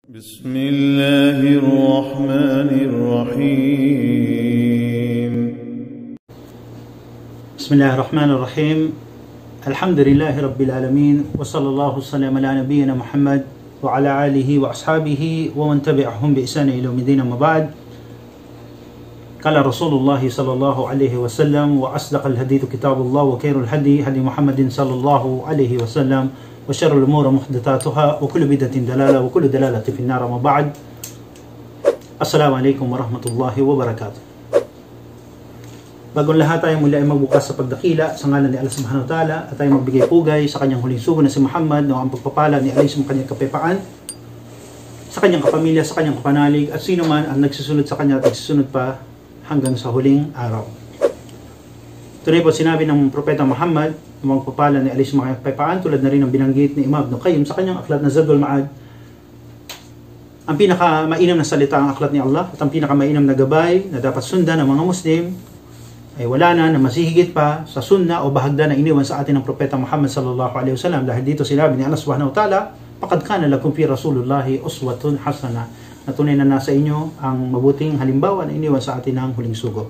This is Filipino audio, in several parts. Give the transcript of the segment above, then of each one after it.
بسم الله الرحمن الرحيم بسم الله الرحمن الرحيم الحمد لله رب العالمين وصلى الله وسلم على نبينا محمد وعلى آله وأصحابه ومن تبعهم بإحسان إلى يوم الدين أما بعد. قال رسول الله صلى الله عليه وسلم وأصدق الحديث كتاب الله وخير الهدي هدي محمد صلى الله عليه وسلم وشر الأمور محدثاتها وكل بدعة دلالة وكل دلالة في النار أما بعد. السلام عليكم ورحمة الله وبركاته. Bagong lahat tayo muli ay magbukas sa pagdakila sa ngalan ni Allah subhanahu wa ta'ala at tayo magbigay pugay sa kanyang huling sugo na si Muhammad na ang pagpapala ni Allah sa kanyang kapayapaan, sa kanyang kapamilya, sa kanyang kapanalig at sino man ang nagsusunod sa kanya at nagsusunod pa hanggang sa huling araw. Tunay po sinabi ng Propeta Muhammad ang pagpapala ni Allah sa kanyang kapayapaan tulad na rin ang binanggit ni Imam Ibn Qayyim sa kanyang aklat na Zadul Ma'ad. Ang pinakamainam na salita ang aklat ni Allah at ang pinakamainam na gabay na dapat sundan ng mga Muslim ay wala na masihigit pa sa sunna o bahagda na iniwan sa atin ng Propeta Muhammad sallallahu alaihi wasallam. Dahil dito sinabi ni Allah subhanahu wa ta'ala, "Faqad kana lakum fi Rasulillahi uswatun hasana." Na tunay na nasa inyo ang mabuting halimbawa na iniwan sa atin ng huling sugo.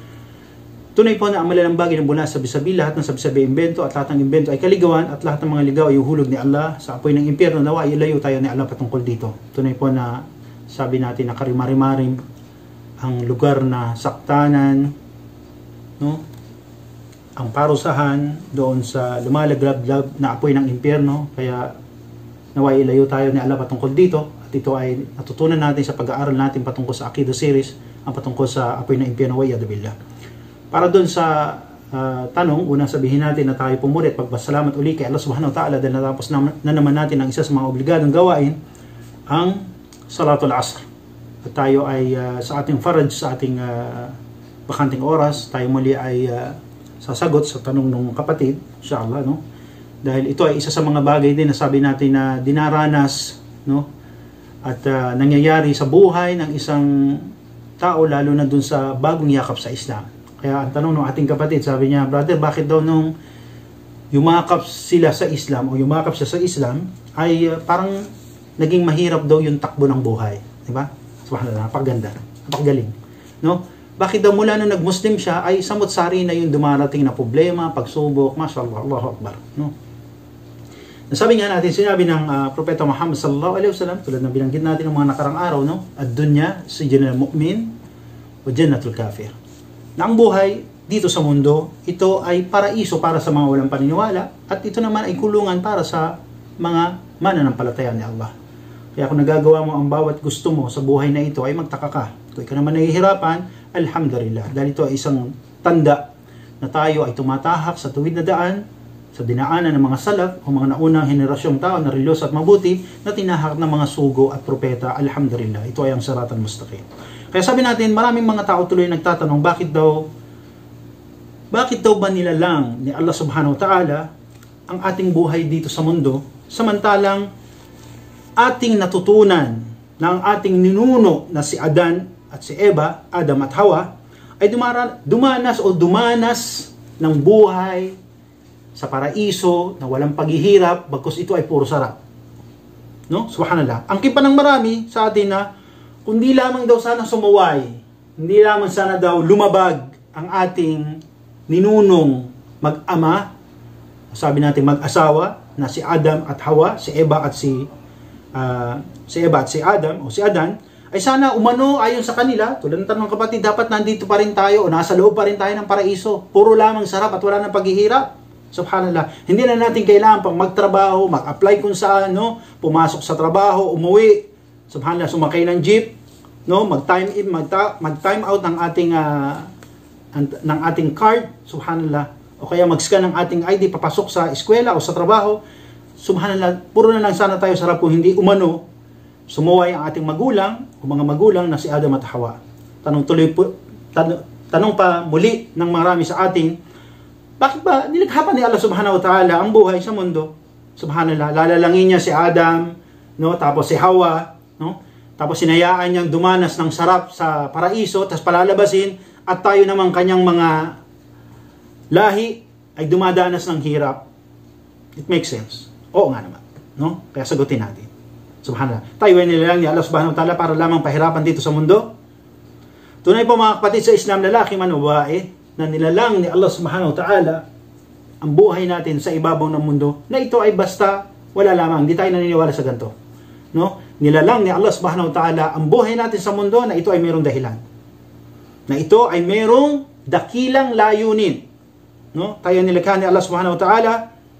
Tunay po na ang malalang bagay ng mula sabi-sabi, lahat ng sabi-sabi imbento at lahat ng imbento ay kaligawan at lahat ng mga ligaw ay uhulog ni Allah sa apoy ng impyerno. Nawa ilayo tayo ni Allah patungkol dito. Tunay po na sabi natin na karimari-marim ang lugar na saktanan, no? Ang parusahan doon sa lumalaglab na apoy ng impyerno. Kaya naway ilayo tayo ni Allah patungkol dito at ito ay natutunan natin sa pag-aaral natin patungkol sa Aqidah series, ang patungkol sa apoy ng impyerno wa iyad billah. Para doon sa tanong, unang sabihin natin na tayo pumuri at pagpasalamat uli kay Allah subhanahu wa ta'ala dahil natapos na naman natin ang isa sa mga obligadong gawain, ang Salatul Asr. At tayo ay sa ating faraj, sa ating bakanting oras, tayo muli ay sasagot sa tanong ng kapatid, inshallah, no? Dahil ito ay isa sa mga bagay din na sabi natin na dinaranas, no? At nangyayari sa buhay ng isang tao, lalo na dun sa bagong yakap sa Islam. Kaya ang tanong ng ating kapatid, sabi niya, brother, bakit daw nung yumakap sila sa Islam o yumakap siya sa Islam ay parang naging mahirap daw yung takbo ng buhay, di ba? Subhanallah, napakaganda, napakagaling, no? Bakit daw mula nung nag-Muslim siya ay samot-sari na yung dumarating na problema, pagsubok, mashallah, Allahu Akbar, no? Nasabi nga natin, sinabi ng Propeta Muhammad sallallahu alaihi wasallam, tulad ng binanggit natin ng mga nakarang araw, no? Ad-dunya sijnul mu'min wa jannatul kafir. Na ang buhay dito sa mundo, ito ay paraiso para sa mga walang paniniwala at ito naman ay kulungan para sa mga mananampalataya ni Allah. Kaya kung nagagawa mo ang bawat gusto mo sa buhay na ito ay magtaka ka. Kung ikaw naman nahihirapan, alhamdulillah. Dahil ito ay isang tanda na tayo ay tumatahak sa tuwid na daan, sa dinaanan ng mga salaf o mga naunang henerasyong tao na reliyoso at mabuti na tinahak ng mga sugo at propeta, alhamdulillah. Ito ay ang siratan mustaqim. Kaya sabi natin, maraming mga tao tuloy nagtatanong, bakit daw ba nilalang ni Allah subhanahu wa ta'ala ang ating buhay dito sa mundo, samantalang ating natutunan na ang ating ninuno na si Adan at si Eva, Adam at Hawa, ay dumanas ng buhay sa paraiso na walang paghihirap, bagkus ito ay puro sarap. No? Subhanallah. Ang kipa ng marami sa atin na kundi lamang daw sana sumuway, hindi lamang sana daw lumabag ang ating ninunong mag-ama, sabi natin mag-asawa na si Adam at Hawa, si Eva at si Adam o si Adan, ay sana umano ayon sa kanila, tulad ng tanong kapatid, dapat nandito pa rin tayo o nasa loob pa rin tayo ng paraiso. Puro lamang sarap at wala nang paghihirap. Subhanallah. Hindi na natin kailangan pang magtrabaho, mag-apply kung saan, no? Pumasok sa trabaho, umuwi. Subhanallah, sumakay ng jeep, no? Mag-time out ng ating card, subhanallah. O kaya mag-scan ng ating ID papasok sa eskwela o sa trabaho. Subhanallah, puro na lang sana tayo sarap kung hindi umano sumuway ang ating magulang o mga magulang na si Adam at Hawa. Tanong pa muli ng marami sa atin, bakit ba nilikha pa ni Allah subhanahu wa ta'ala ang buhay sa mundo? Subhanallah, lalalangin niya si Adam, no? Tapos si Hawa, no? Tapos sinayaan niyang dumanas ng sarap sa paraiso, tapos palalabasin, at tayo naman kanyang mga lahi ay dumadanas ng hirap. It makes sense. Oo nga naman, no? Kaya sagutin natin. Subhanallah. Tayo ay nilalang ni Allah subhanahu wa ta'ala para lamang pahirapan dito sa mundo. Tunay po mga kapatid sa Islam, lalaki man o babae, na nilalang ni Allah subhanahu wa ta'ala ang buhay natin sa ibabaw ng mundo, na ito ay basta wala lamang. Hindi tayo naniniwala sa ganito. No? Nilalang ni Allah subhanahu wa ta'ala ang buhay natin sa mundo na ito ay mayroong dahilan. Na ito ay mayroong dakilang layunin. No? Tayo nilikha ni Allah subhanahu wa ta'ala,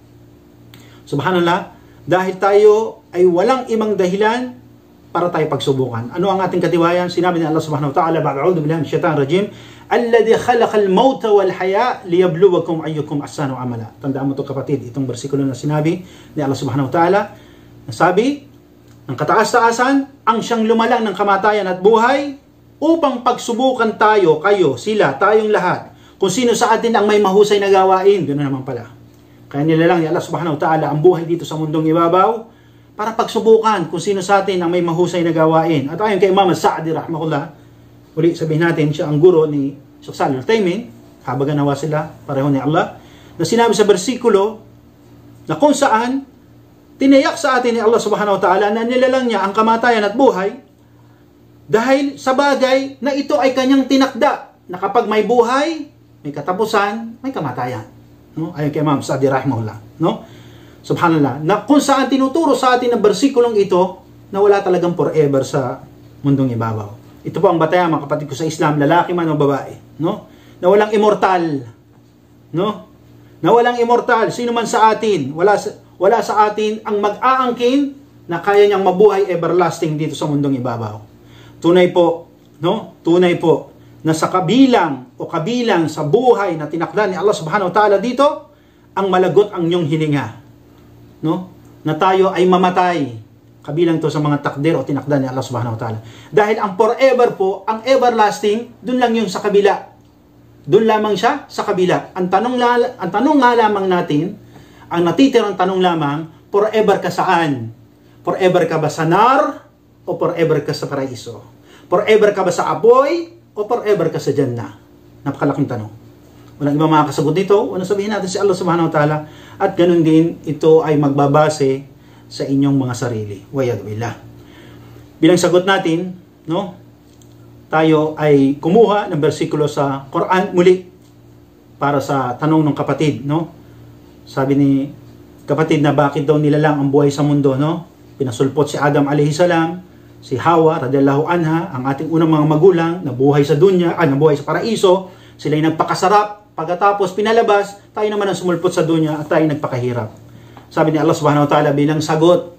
subhanallah, dahil tayo ay walang ibang dahilan para tayo pagsubukan. Ano ang ating katibayan? Sinabi ni Allah subhanahu wa ta'ala, ba'a'udhu billahi minash shaitanir rajim, alladhi khalaqal mauta wal haya liyabluwakum ayyukum ahsanu amala. Tandaan mo to kapatid, itong bersikulo na sinabi ni Allah subhanahu wa ta'ala, nasabi, ang kataas-taasan, ang siyang lumalang ng kamatayan at buhay, upang pagsubukan tayo, kayo, sila, tayong lahat, kung sino sa atin ang may mahusay na gawain. Ganoon naman pala. Kaya nilalang ni Allah subhanahu wa ta'ala ang buhay dito sa mundong ibabaw, para pagsubukan kung sino sa atin ang may mahusay na gawain. At ayon kay Imam Sa'di rahimahullah, uli sabihin natin, siya ang guro ni Sheikh Shalih Al-Utsaimin, habagan nawa sila, pareho ni Allah, na sinabi sa bersikulo, na kung saan, tinayak sa atin ni Allah subhanahu wa ta'ala na nilalang niya ang kamatayan at buhay, dahil sa bagay na ito ay kanyang tinakda, na kapag may buhay, may katapusan, may kamatayan. No? Ayon kay Imam Sa'di rahimahullah. No? Subhanallah, na kung saan tinuturo sa atin ng bersikulong ito na wala talagang forever sa mundong ibabaw. Ito po ang batayan mga kapatid ko sa Islam, lalaki man o babae, no? Na walang immortal, no? Na walang immortal, sino man sa atin, wala sa atin ang mag-aangkin na kaya niyang mabuhay everlasting dito sa mundong ibabaw. Tunay po, no? Tunay po na sa kabilang sa buhay na tinakda ni Allah subhanahu wa ta'ala dito, ang malagot ang inyong hininga. No? Na tayo ay mamatay. Kabilang to sa mga takdir o tinakda ni Allah subhanahu wa ta'ala. Dahil ang forever po, ang everlasting, dun lang yung sa kabila. Dun lamang siya sa kabila. Ang tanong nga lamang natin, ang natitirang tanong lamang, forever ka saan? Forever ka ba sa nar o forever ka sa paraiso? Forever ka ba sa apoy o forever ka sa Jannah? Napakalaking tanong. Walang ibang makakasagot dito. Ano sabihin natin si Allah subhanahu wa ta'ala? At ganun din, ito ay magbabase sa inyong mga sarili. Wa'yadbillah. Bilang sagot natin, no? Tayo ay kumuha ng bersikulo sa Quran muli para sa tanong ng kapatid, no? Sabi ni kapatid na bakit daw nilalang ang buhay sa mundo, no? Pinasulpot si Adam alayhi salam, si Hawa radhiyallahu anha, ang ating unang mga magulang na buhay sa dunya, nabuhay sa paraiso, sila ay nagpakasarap. Pagkatapos pinalabas, tayo naman ang sumulpot sa dunya at tayo nagpakahirap. Sabi ni Allah subhanahu wa ta'ala bilang sagot,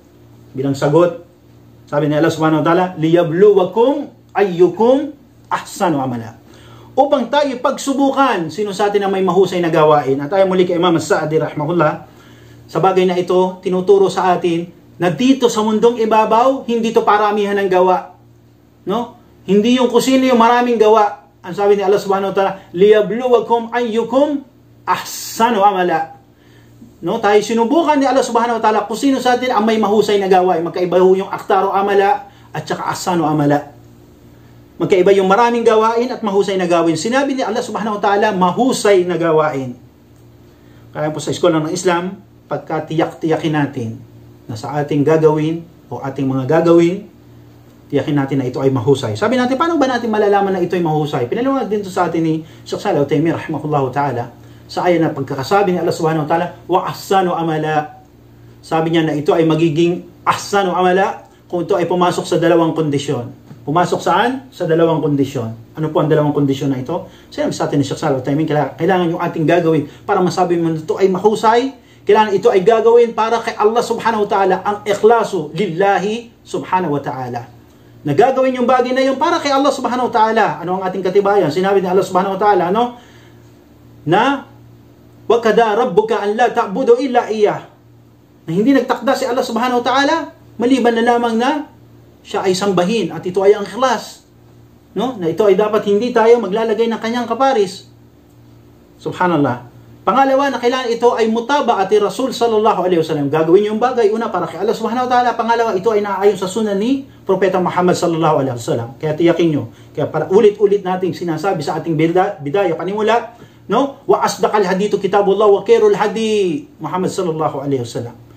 sabi ni Allah subhanahu wa ta'ala, liyabluwakum ayyukum ahsanu amala. Upang tayo pagsubukan sino sa atin ang may mahusay na gawain. At tayo muli kay Imam Sa'di rahimahullah, sa bagay na ito, tinuturo sa atin na dito sa mundong ibabaw, hindi to paramihan ng gawa. No? Hindi yung kusino yung maraming gawa. Ang sabi ni Allah subhanahu wa ta'ala, liyabluwakum ayyukum ahsanu amala. No, tayo sinubukan ni Allah subhanahu wa ta'ala kung sino sa atin ang may mahusay na gawain. Magkaiba yung aktaro amala at saka ahsanu amala. Magkaiba yung maraming gawain at mahusay na gawain. Sinabi ni Allah subhanahu wa ta'ala, mahusay na gawain. Kaya po sa eskwela ng Islam, pagka tiyak-tiyakin natin na sa ating gagawin o ating mga gagawin, tiyakin natin na ito ay mahusay. Sabi natin, paano ba natin malalaman na ito ay mahusay? Pinaliwanag din sa atin ni Sheikh Shalih Al-Utsaimin rahimahullahu ta'ala sa ayan na pagkakasabi ni Allah subhanahu wa ta'ala, wa ahsanu amala. Sabi niya na ito ay magiging ahsanu amala kung ito ay pumasok sa dalawang kondisyon. Pumasok saan? Sa dalawang kondisyon. Ano po ang dalawang kondisyon na ito? Sinabi sa atin ni Sheikh Shalih Al-Utsaimin, kailangan yung ating gagawin para masabi mo na ito ay mahusay. Kailangan ito ay gagawin para kay Allah subhanahu wa ta'ala, ang ikhlasu lillahi subhanahu wa ta'ala. Nagagawin yung bagay na yung para kay Allah subhanahu wa ta'ala. Ano ang ating katibayan? Sinabi ni Allah subhanahu wa ta'ala, ano? Na, وَكَدَى رَبُّكَ أَنْ لَا تَعْبُدُ إِلَّا إِيَّهُ. Na hindi nagtakda si Allah subhanahu wa ta'ala, maliban na lamang na siya ay sambahin at ito ay ang ikhlas. No? Na ito ay dapat hindi tayo maglalagay ng kanyang kaparis. Subhanallah. Pangalawa, na kailangan ito ay mutabaati Rasul sallallahu alaihi wasallam. Gagawin yung bagay, una para kay Allah subhanahu wa ta'ala. Pangalawa, ito ay naayon sa sunan ni Propeta Muhammad sallallahu alaihi wasallam. Kaya tiyakin nyo. Kaya para ulit-ulit nating sinasabi sa ating bidaya, panimula, no? Wa asdaqal hadithu kitabullah wa khairul hadi Muhammad sallallahu alaihi wasallam.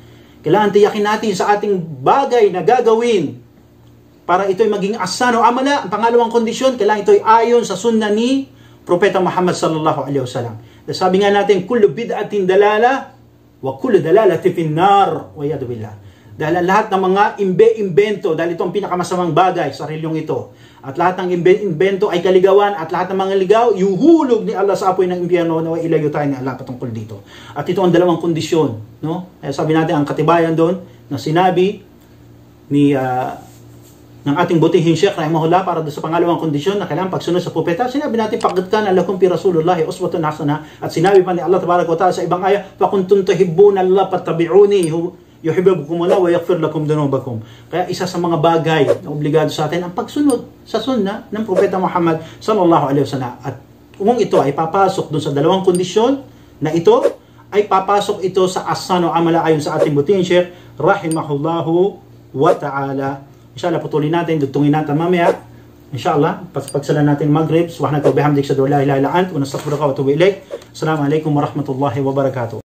Kailangan tiyakin natin sa ating bagay na gagawin para ito'y maging asan o amala. Ang pangalawang kondisyon, kailangan ito'y ayon sa sunna ni Propeta Muhammad sallallahu alaihi wasallam. Sabi nga natin, kullu bid'atin dalala wa kullu dalalati finnar wa yadu billah. Dahil lahat ng mga imbento, dahil ito ang pinakamasamang bagay sa reliyong ito. At lahat ng imbento ay kaligawan, at lahat ng mga ligaw, yuhulog ni Allah sa apoy ng impyerno, na ilayo tayo ni Allah patungkol dito. At ito ang dalawang kondisyon. No? Sabi natin, ang katibayan doon, na sinabi ng ating butihing Sheikh rahimahullah para doon sa pangalawang kondisyon na kailangan pagsunod sa propeta. Sinabi natin, "Faqad kana lakum fi Rasulillahi uswatun hasanah." At sinabi pa ni Allah tabaraka wa taala sa ibang aya, "Fa kuntum tuhibbuna Allah fattabi'uni yuhibbukum Allah wa yaghfir lakum dhunubakum." Kaya isa sa mga bagay na obligado sa atin ang pagsunod sa sunna ng propeta Muhammad sallallahu alaihi wasallam. At kung ito ay papasok doon sa dalawang kondisyon na ito, ay papasok ito sa asan o amala ayon sa ating butihing Sheikh rahimahullahu wa ta'ala. Inshallah, patuloy natin, dugtungin natin mamaya. Inshallah, pagsalan natin Maghrib. Subhanaka wa bihamdik, asyhadu an la ilaha illa anta, wa nastaghfiruka wa atubu ilaik. Assalamu alaikum warahmatullahi wabarakatuh.